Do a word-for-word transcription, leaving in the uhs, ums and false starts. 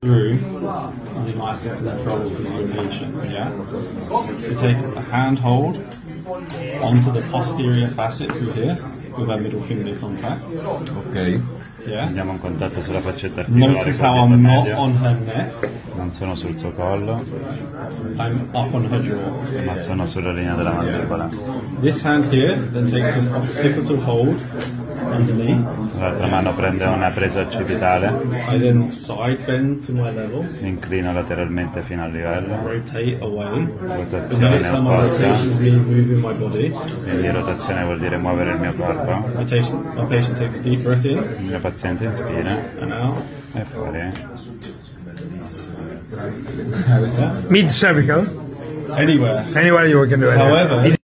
through the nice and control for your patient, yeah? You take a hand hold onto the posterior facet through here with our middle finger contact. Ok. Yeah. Andiamo in contatto sulla faccetta articolare. Notice how I'm not on her neck. Non sono sul suo collo. I'm up on her jaw. Ma sono sulla linea della mandibola. This hand here then takes an occipital hold underneath. L'altra mano prende una presa occipitale. I then side bend to my level. Mi inclino lateralmente fino al livello. Rotate away. Rotazione opposta. Moving my body. Quindi rotazione vuol dire muovere il mio corpo. Rotation. My patient takes a deep breath in. Il mio paziente inspira. And out. E fuori. How is that? Mid cervical. Anywhere. Anywhere you can do it. However,